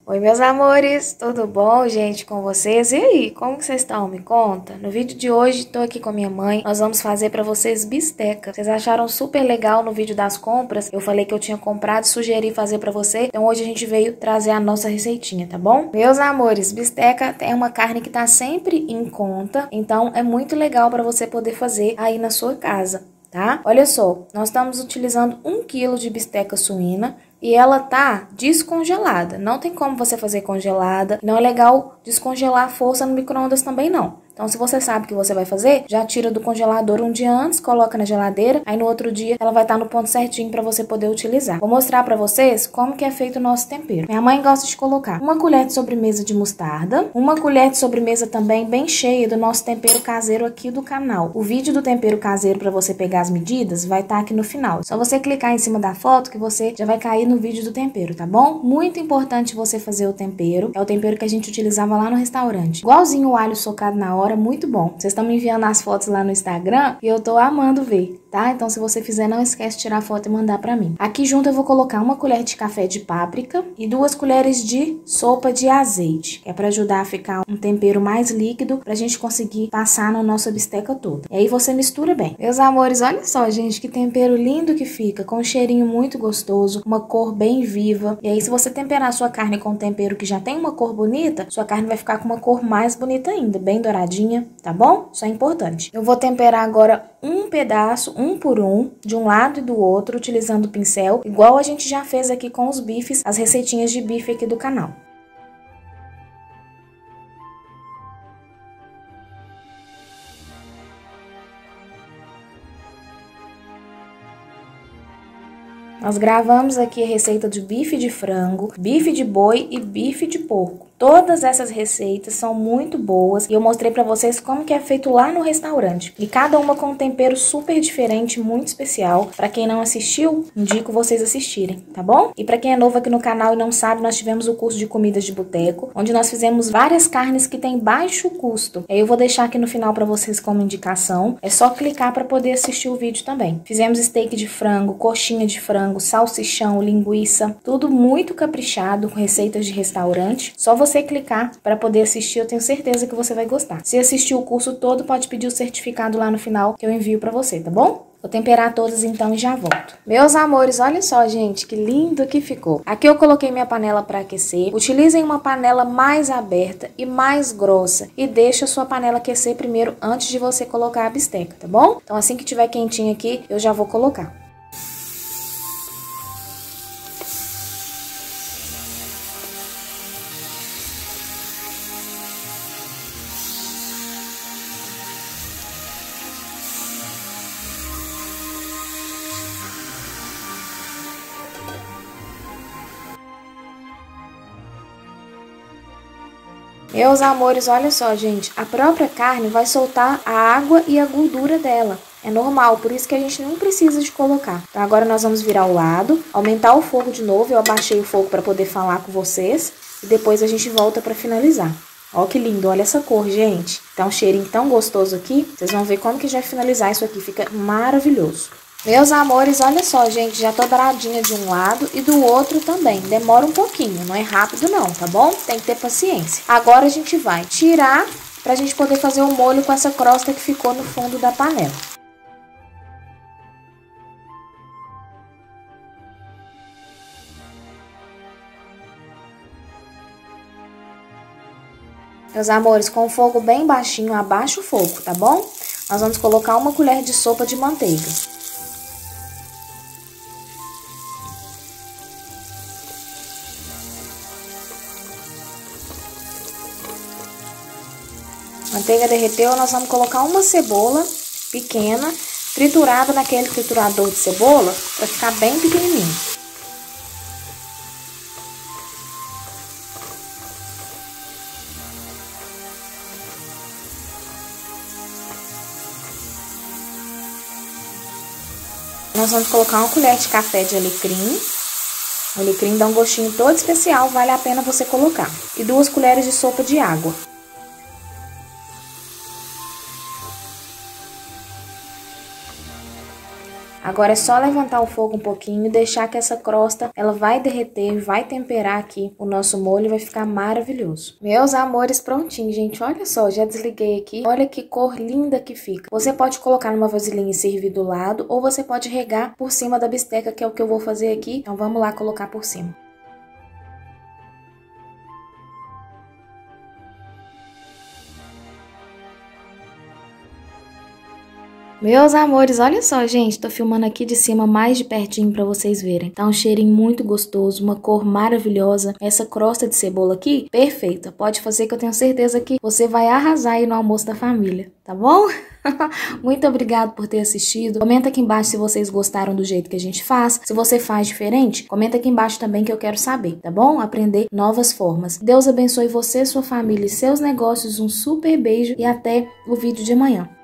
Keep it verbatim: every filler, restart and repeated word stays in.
Oi, meus amores, tudo bom, gente, com vocês? E aí, como que vocês estão? Me conta. No vídeo de hoje, tô aqui com a minha mãe, nós vamos fazer pra vocês bisteca. Vocês acharam super legal no vídeo das compras? Eu falei que eu tinha comprado e sugeri fazer pra você, então hoje a gente veio trazer a nossa receitinha, tá bom? Meus amores, bisteca é uma carne que tá sempre em conta, então é muito legal pra você poder fazer aí na sua casa, tá? Olha só, nós estamos utilizando um quilo de bisteca suína, e ela tá descongelada. Não tem como você fazer congelada. Não é legal descongelar a força no micro-ondas também não. Então, se você sabe que você vai fazer, já tira do congelador um dia antes, coloca na geladeira, aí no outro dia ela vai estar no ponto certinho para você poder utilizar. Vou mostrar para vocês como que é feito o nosso tempero. Minha mãe gosta de colocar uma colher de sobremesa de mostarda, uma colher de sobremesa também bem cheia do nosso tempero caseiro aqui do canal. O vídeo do tempero caseiro para você pegar as medidas vai estar aqui no final. Só você clicar em cima da foto que você já vai cair no vídeo do tempero, tá bom? Muito importante você fazer o tempero. É o tempero que a gente utilizava lá no restaurante. Igualzinho o alho socado na hora, muito bom. Vocês estão me enviando as fotos lá no Instagram e eu tô amando ver, tá? Então, se você fizer, não esquece de tirar a foto e mandar pra mim. Aqui junto eu vou colocar uma colher de café de páprica e duas colheres de sopa de azeite, que é pra ajudar a ficar um tempero mais líquido pra gente conseguir passar na nossa bisteca toda. E aí você mistura bem. Meus amores, olha só, gente, que tempero lindo que fica, com um cheirinho muito gostoso, uma cor bem viva. E aí, se você temperar a sua carne com um tempero que já tem uma cor bonita, sua carne vai ficar com uma cor mais bonita ainda, bem douradinha, tá bom? Isso é importante. Eu vou temperar agora um pedaço, um por um, de um lado e do outro, utilizando o pincel, igual a gente já fez aqui com os bifes, as receitinhas de bife aqui do canal. Nós gravamos aqui a receita de bife de frango, bife de boi e bife de porco. Todas essas receitas são muito boas e eu mostrei pra vocês como que é feito lá no restaurante. E cada uma com um tempero super diferente, muito especial. Pra quem não assistiu, indico vocês assistirem, tá bom? E pra quem é novo aqui no canal e não sabe, nós tivemos o curso de comidas de boteco, onde nós fizemos várias carnes que têm baixo custo. E aí eu vou deixar aqui no final pra vocês como indicação. É só clicar pra poder assistir o vídeo também. Fizemos steak de frango, coxinha de frango, salsichão, linguiça, tudo muito caprichado, com receitas de restaurante. Só você você clicar para poder assistir, eu tenho certeza que você vai gostar. Se assistir o curso todo, pode pedir o certificado lá no final que eu envio para você, tá bom? Vou temperar todas então e já volto. Meus amores, olha só, gente, que lindo que ficou. Aqui eu coloquei minha panela para aquecer. Utilizem uma panela mais aberta e mais grossa e deixa a sua panela aquecer primeiro antes de você colocar a bisteca, tá bom? Então assim que tiver quentinho aqui, eu já vou colocar. Meus amores, olha só, gente, a própria carne vai soltar a água e a gordura dela. É normal, por isso que a gente não precisa de colocar. Então agora nós vamos virar o lado, aumentar o fogo de novo. Eu abaixei o fogo para poder falar com vocês e depois a gente volta para finalizar. Ó que lindo, olha essa cor, gente. Tá um cheirinho tão gostoso aqui. Vocês vão ver como que já vai finalizar isso aqui, fica maravilhoso. Meus amores, olha só, gente, já tô douradinha de um lado e do outro também. Demora um pouquinho, não é rápido não, tá bom? Tem que ter paciência. Agora a gente vai tirar pra gente poder fazer o molho com essa crosta que ficou no fundo da panela. Meus amores, com o fogo bem baixinho, abaixa o fogo, tá bom? Nós vamos colocar uma colher de sopa de manteiga. Manteiga derreteu, nós vamos colocar uma cebola pequena, triturada naquele triturador de cebola, para ficar bem pequenininho. Nós vamos colocar uma colher de café de alecrim. O alecrim dá um gostinho todo especial, vale a pena você colocar. E duas colheres de sopa de água. Agora é só levantar o fogo um pouquinho e deixar que essa crosta, ela vai derreter, vai temperar aqui o nosso molho e vai ficar maravilhoso. Meus amores, prontinho, gente. Olha só, já desliguei aqui. Olha que cor linda que fica. Você pode colocar numa vasilhinha e servir do lado, ou você pode regar por cima da bisteca, que é o que eu vou fazer aqui. Então vamos lá colocar por cima. Meus amores, olha só, gente, tô filmando aqui de cima mais de pertinho pra vocês verem. Tá um cheirinho muito gostoso, uma cor maravilhosa. Essa crosta de cebola aqui, perfeita. Pode fazer que eu tenho certeza que você vai arrasar aí no almoço da família, tá bom? Muito obrigado por ter assistido. Comenta aqui embaixo se vocês gostaram do jeito que a gente faz. Se você faz diferente, comenta aqui embaixo também que eu quero saber, tá bom? Aprender novas formas. Deus abençoe você, sua família e seus negócios. Um super beijo e até o vídeo de amanhã.